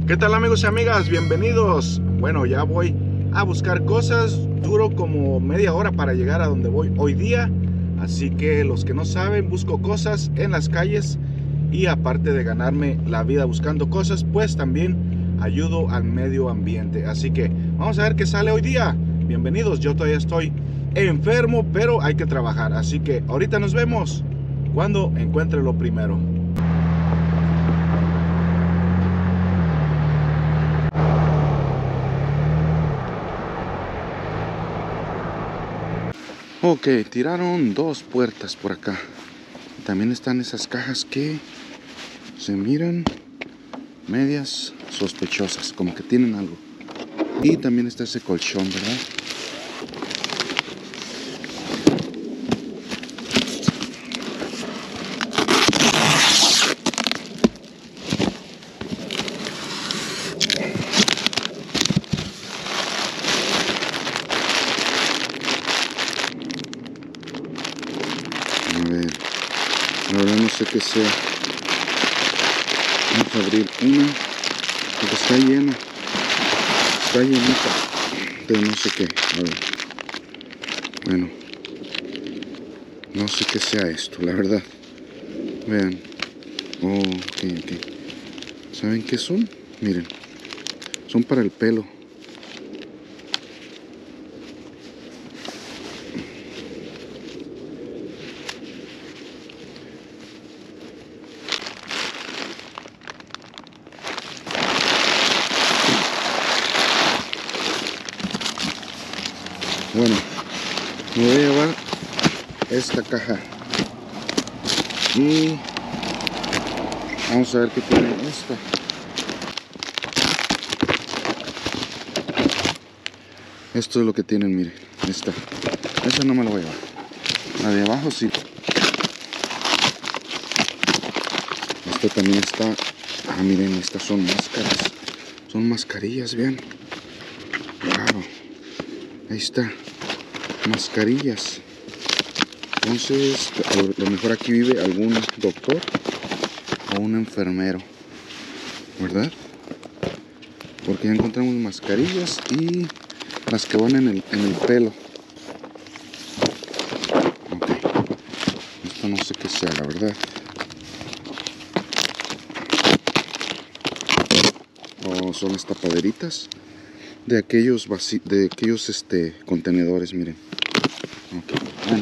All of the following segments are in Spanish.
¿Qué tal, amigos y amigas? Bienvenidos. Bueno, ya voy a buscar cosas. Duro como media hora para llegar a donde voy hoy día. Así que los que no saben, busco cosas en las calles. Y aparte de ganarme la vida buscando cosas, pues también ayudo al medio ambiente. Así que vamos a ver qué sale hoy día. Bienvenidos. Yo todavía estoy enfermo, pero hay que trabajar. Así que ahorita nos vemos cuando encuentre lo primero. Ok, tiraron dos puertas por acá. También están esas cajas que se miran medias sospechosas, como que tienen algo. Y también está ese colchón, ¿verdad? A ver, la verdad no sé qué sea. Vamos a abrir una, porque está llena. Está llenita de no sé qué. A ver. Bueno, no sé qué sea esto, la verdad. Vean. Oh, ok. ¿Saben qué son? Miren, son para el pelo. Bueno, me voy a llevar esta caja y vamos a ver qué tiene esta. Esto es lo que tienen, miren, esta no me la voy a llevar. La de abajo sí. Esta también está. Ah, miren, estas son máscaras. Son mascarillas, vean. Claro. Ahí está. Mascarillas. Entonces, a lo mejor aquí vive algún doctor o un enfermero, ¿verdad? Porque ya encontramos mascarillas y las que van en el pelo. Ok. Esto no sé qué sea, la verdad. O son las tapaderitas de aquellos contenedores, miren. Okay, bueno.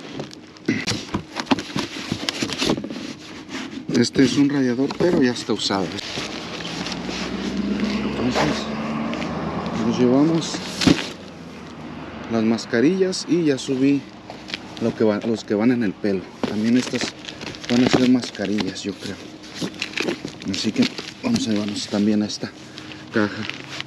Este es un radiador, pero ya está usado. Entonces, nos llevamos las mascarillas y ya subí los que van en el pelo. También estas van a ser mascarillas, yo creo. Así que vamos a llevarnos también a esta caja.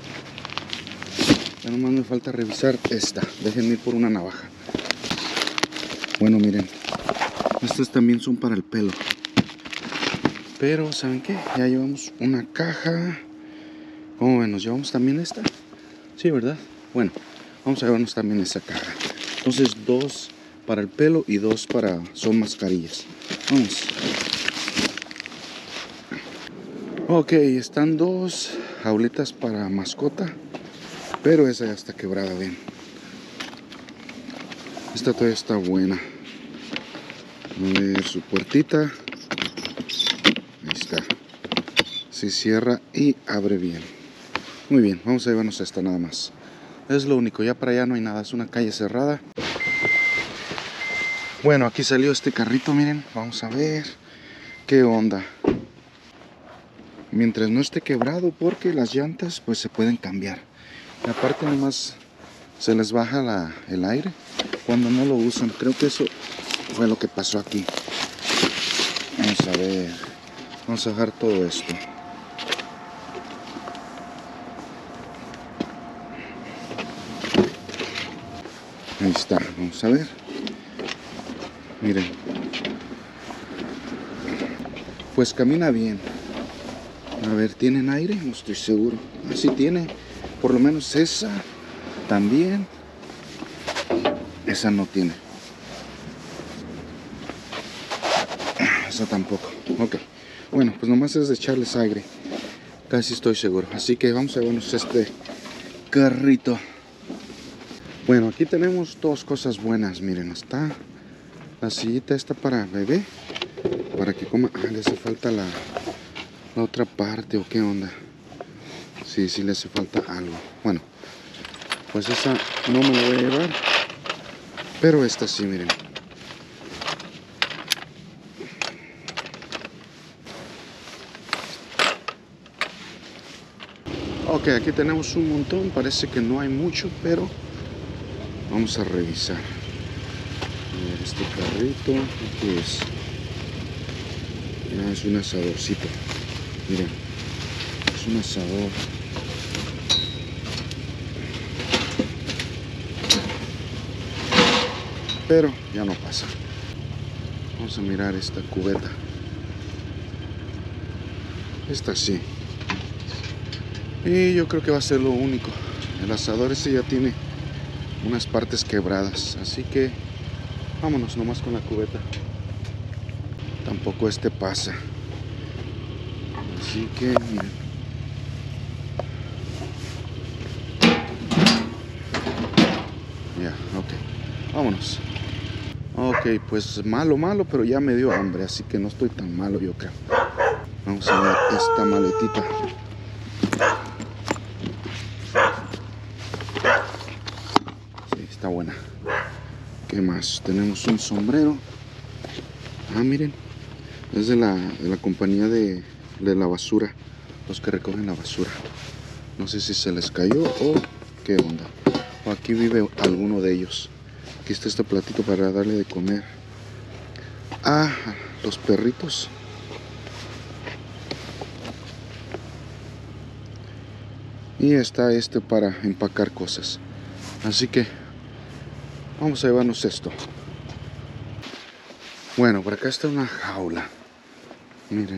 Ya nomás me falta revisar esta. Déjenme ir por una navaja. Bueno, miren, estas también son para el pelo. Pero, ¿saben qué? Ya llevamos una caja. ¿Cómo ven? ¿Nos llevamos también esta? Sí, ¿verdad? Bueno, vamos a llevarnos también esa caja. Entonces, dos para el pelo y dos son mascarillas. Vamos. Ok, están dos jaulitas para mascota. Pero esa ya está quebrada, ven. Esta todavía está buena. A ver su puertita. Ahí está. Se cierra y abre bien. Muy bien, vamos a llevarnos esta nada más. Es lo único, ya para allá no hay nada. Es una calle cerrada. Bueno, aquí salió este carrito, miren. Vamos a ver qué onda. Mientras no esté quebrado, porque las llantas pues se pueden cambiar. Y aparte nomás se les baja el aire cuando no lo usan. Creo que eso fue lo que pasó aquí. Vamos a ver. Vamos a dejar todo esto. Ahí está. Vamos a ver. Miren. Pues camina bien. A ver, ¿tienen aire? No estoy seguro. Así tiene. Por lo menos esa también. Esa no tiene. Esa tampoco. Ok. Bueno, pues nomás es de echarles aire. Casi estoy seguro. Así que vamos a vernos este carrito. Bueno, aquí tenemos dos cosas buenas. Miren, está la sillita esta para bebé, para que coma. Ah, le hace falta la otra parte, o qué onda. Sí, le hace falta algo. Bueno, pues esa no me la voy a llevar, pero esta sí, miren. Ok, aquí tenemos un montón. Parece que no hay mucho, pero vamos a revisar. Miren, este carrito, ¿qué es? Ah, es un asadorcito. Miren, es un asador. Pero ya no pasa. Vamos a mirar esta cubeta. Esta sí. Y yo creo que va a ser lo único. El asador ese ya tiene unas partes quebradas, así que vámonos nomás con la cubeta. Tampoco este pasa. Así que miren. Ya, ok. Vámonos. Ok, pues malo, pero ya me dio hambre, así que no estoy tan malo, yo creo. Vamos a ver esta maletita. Sí, está buena. ¿Qué más? Tenemos un sombrero. Ah, miren. Es de la compañía de la basura. Los que recogen la basura. No sé si se les cayó o qué onda. O aquí vive alguno de ellos. Aquí está este platito para darle de comer a los perritos. Y está este para empacar cosas. Así que vamos a llevarnos esto. Bueno, por acá está una jaula. Miren.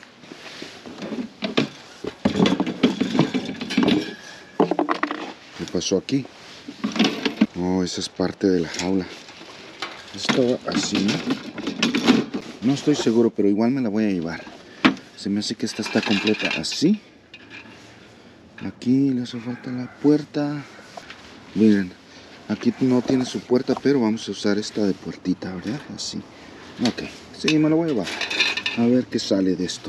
¿Qué pasó aquí? Oh, esa es parte de la jaula. Esto así, ¿no? No estoy seguro, pero igual me la voy a llevar. Se me hace que esta está completa así. Aquí le hace falta la puerta. Miren, aquí no tiene su puerta, pero vamos a usar esta de puertita, ¿verdad? Así. Ok, sí, me la voy a llevar. A ver qué sale de esto.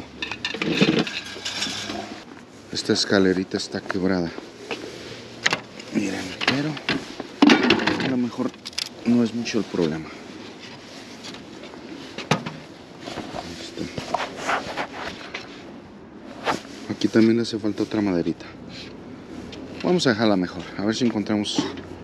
Esta escalerita está quebrada. Miren, pero a lo mejor no es mucho el problema. Aquí también le hace falta otra maderita. Vamos a dejarla mejor, a ver si encontramos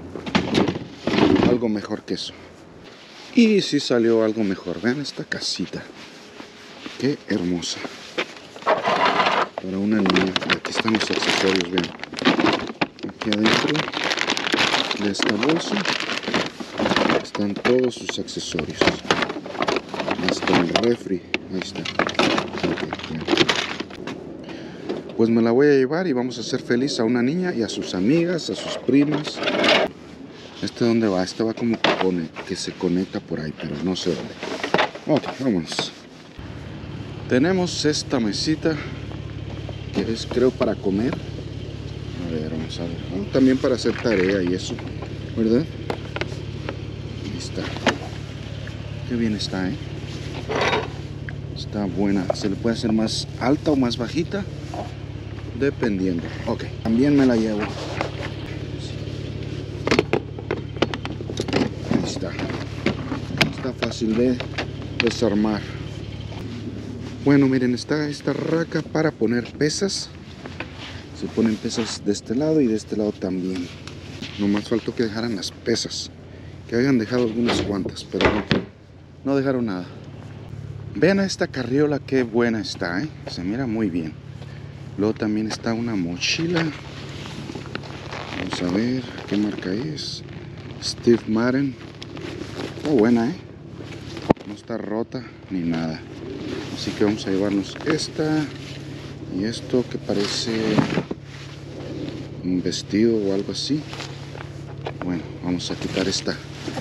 algo mejor que eso. Y sí salió algo mejor. Vean esta casita, qué hermosa, para una niña. Aquí están los accesorios, vean. Aquí adentro de esta bolsa están todos sus accesorios. Hasta el refri, ahí está. Okay, pues me la voy a llevar y vamos a hacer feliz a una niña y a sus amigas, a sus primas. ¿Este dónde va? Este va como que se conecta por ahí, pero no sé dónde. Ok, vámonos. Tenemos esta mesita que es, creo, para comer. A ver, vamos a ver. Oh, también para hacer tarea y eso, ¿verdad? Ahí está. Qué bien está, ¿eh? Está buena. Se le puede hacer más alta o más bajita, dependiendo. Ok, también me la llevo. Ahí está. Está fácil de desarmar. Bueno, miren, está esta raca para poner pesas. Se ponen pesas de este lado y de este lado también. Nomás faltó que dejaran las pesas. Que hayan dejado algunas cuantas, pero no dejaron nada. Vean a esta carriola, qué buena está, ¿eh? Se mira muy bien. Luego también está una mochila. Vamos a ver qué marca es. Steve Madden. Está buena, ¿eh? No está rota ni nada. Así que vamos a llevarnos esta y esto que parece un vestido o algo así. Bueno, vamos a quitar esta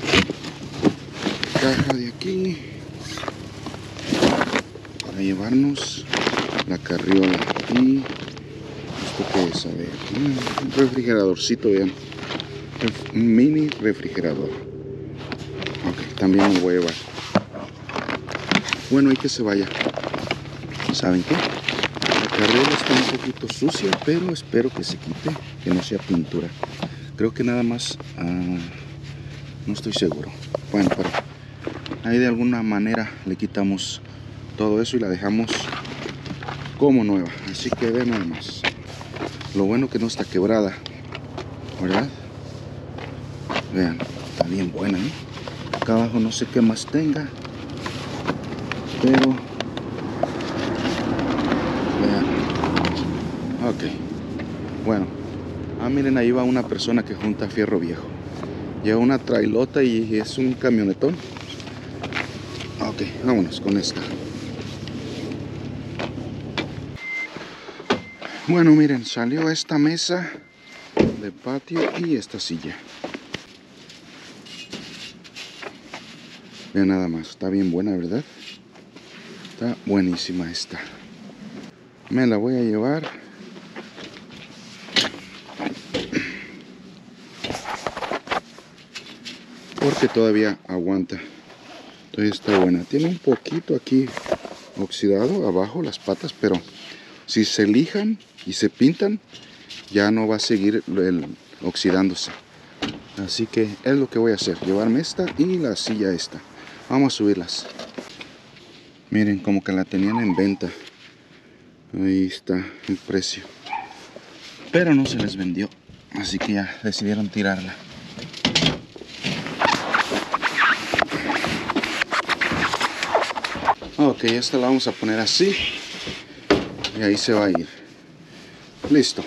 caja de aquí para llevarnos la carriola y ¿Esto qué es? A ver, un refrigeradorcito, vean. Un mini refrigerador. Ok, también me voy a llevar. Bueno, hay que se vaya. ¿Saben qué? La carrera está un poquito sucia, pero espero que se quite, que no sea pintura. Creo que nada más, no estoy seguro. Bueno, pero ahí de alguna manera le quitamos todo eso y la dejamos como nueva. Así que vean nada más. Lo bueno que no está quebrada, ¿verdad? Vean, está bien buena, ¿eh? Acá abajo no sé qué más tenga, pero vean. Ok, bueno. Miren, ahí va una persona que junta fierro viejo. Lleva una trailota y es un camionetón. Ok, vámonos con esta. Bueno, miren, salió esta mesa de patio y esta silla. Vean nada más, está bien buena, ¿verdad? Está buenísima esta. Me la voy a llevar. Porque todavía aguanta. Todavía está buena. Tiene un poquito aquí oxidado abajo las patas, pero si se lijan y se pintan, ya no va a seguir oxidándose. Así que es lo que voy a hacer, llevarme esta y la silla esta. Vamos a subirlas. Miren, como que la tenían en venta. Ahí está el precio. Pero no se les vendió, así que ya decidieron tirarla. Ok, esta la vamos a poner así. Y ahí se va a ir. Listo.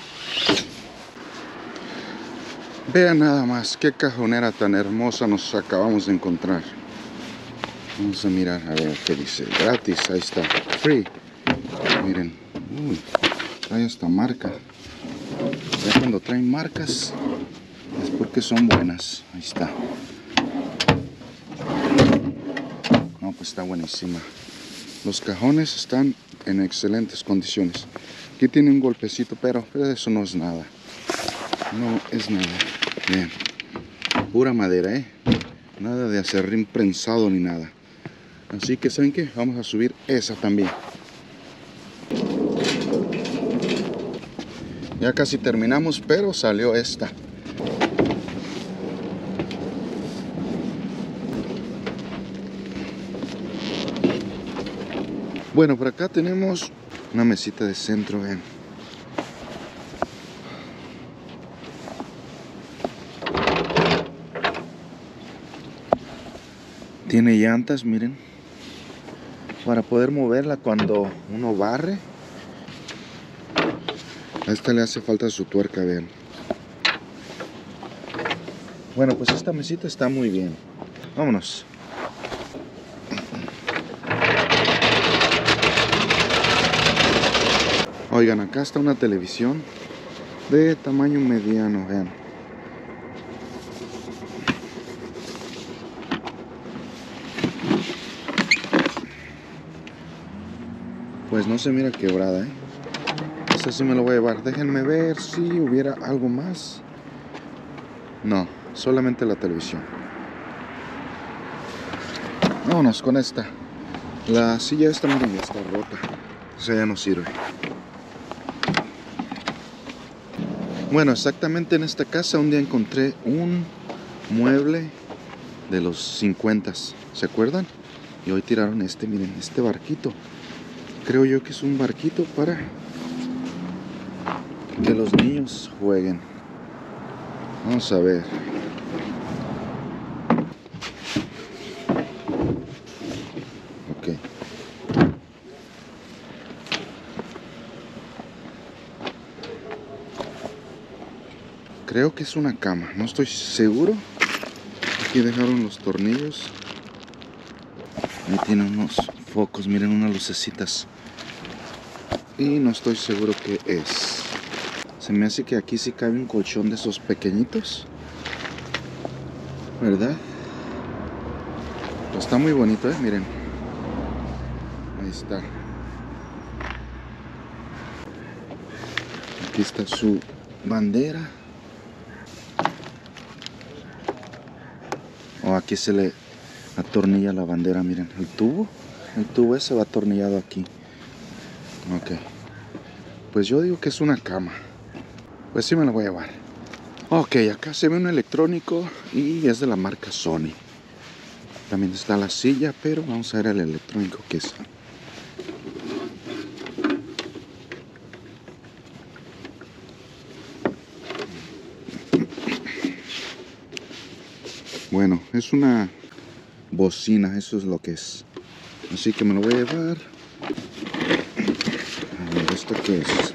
Vean nada más qué cajonera tan hermosa nos acabamos de encontrar. Vamos a mirar, a ver qué dice. Gratis, ahí está. Free. Miren. Trae esta marca. Ya cuando traen marcas es porque son buenas. Ahí está. No, pues está buenísima. Los cajones están en excelentes condiciones. Aquí tiene un golpecito, pero eso no es nada. No es nada. Bien. Pura madera, nada de acerrín prensado ni nada. Así que, ¿saben qué? Vamos a subir esa también. Ya casi terminamos, pero salió esta. Bueno, por acá tenemos una mesita de centro, vean. Tiene llantas, miren, para poder moverla cuando uno barre. A esta le hace falta su tuerca, vean. Bueno, pues esta mesita está muy bien. Vámonos. Oigan, acá está una televisión de tamaño mediano, vean. Pues no se mira quebrada, Esta sí me lo voy a llevar. Déjenme ver si hubiera algo más. No, solamente la televisión. Vámonos con esta. La silla esta, miren, ya está rota. O sea, ya no sirve. Bueno, exactamente en esta casa un día encontré un mueble de los 50s. ¿Se acuerdan? Y hoy tiraron miren, este barquito. Creo yo que es un barquito para que los niños jueguen. Vamos a ver. Ok. Creo que es una cama, no estoy seguro. Aquí dejaron los tornillos. Ahí tiene unos focos, miren, unas lucecitas. Y no estoy seguro qué es. Se me hace que aquí sí cabe un colchón de esos pequeñitos, ¿verdad? Pues está muy bonito, miren. Ahí está. Aquí está su bandera. Aquí se le atornilla la bandera, miren, el tubo ese va atornillado aquí. Ok, pues yo digo que es una cama, pues sí me la voy a llevar. Ok, acá se ve un electrónico y es de la marca Sony. También está la silla, pero vamos a ver el electrónico que es. Bueno, es una bocina, eso es lo que es. Así que me lo voy a llevar. A ver, ¿esto qué es?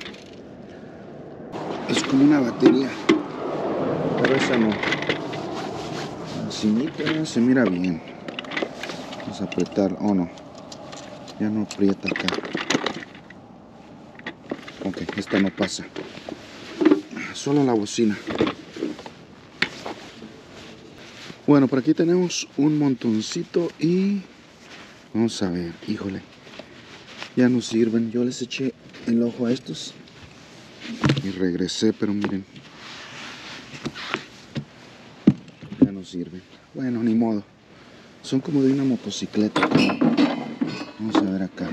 Es como una batería, pero esa no. La cinita se mira bien. Vamos a apretar. Oh, no. Ya no aprieta acá. Ok, esta no pasa. Solo la bocina. Bueno, por aquí tenemos un montoncito y vamos a ver, híjole, ya no sirven. Yo les eché el ojo a estos y regresé, pero miren, ya no sirven. Bueno, ni modo, son como de una motocicleta. Vamos a ver acá.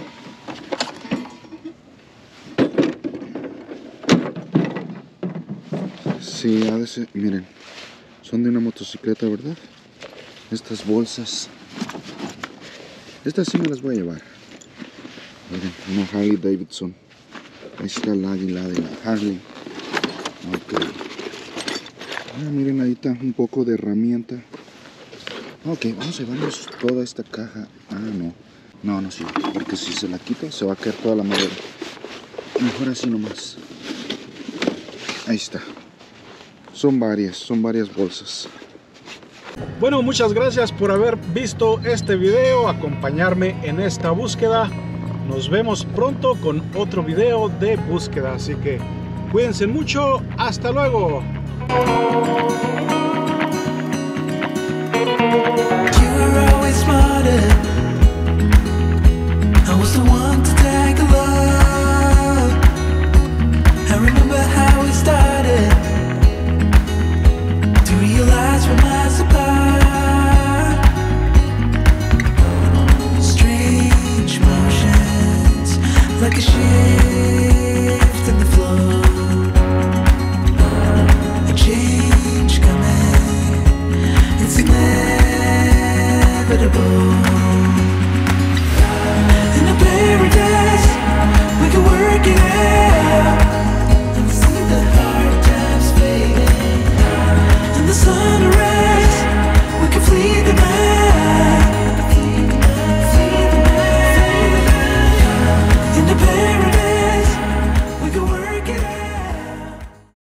Sí, ha de ser, miren. Son de una motocicleta, ¿verdad? Estas bolsas. Estas sí me las voy a llevar. Miren, una Harley Davidson. Ahí está el águila de la Harley. Ok. Miren, ahí está un poco de herramienta. Ok, vamos a llevarnos toda esta caja. No. No sirve. Porque si se la quita, se va a caer toda la madera. Mejor así nomás. Ahí está. Son varias bolsas. Bueno, muchas gracias por haber visto este video, acompañarme en esta búsqueda. Nos vemos pronto con otro video de búsqueda, así que cuídense mucho. Hasta luego. Like a shift in the flow.